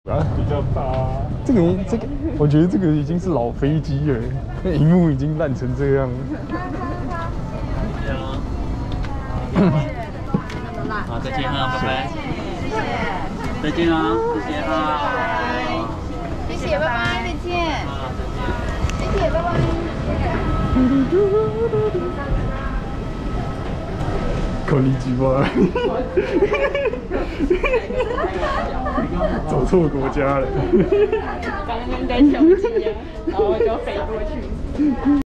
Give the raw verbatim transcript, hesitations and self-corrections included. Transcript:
啊，比较大。这个这个，我觉得这个已经是老飞机了，那荧幕已经烂成这样。 好，再见啊，拜拜。谢谢。再见啊，谢谢啊。 谢谢，拜拜，再见。 啊，再见。 谢谢，拜拜。 口里鸡巴，走错国家了。 刚刚跟小鸡，然后就飞过去。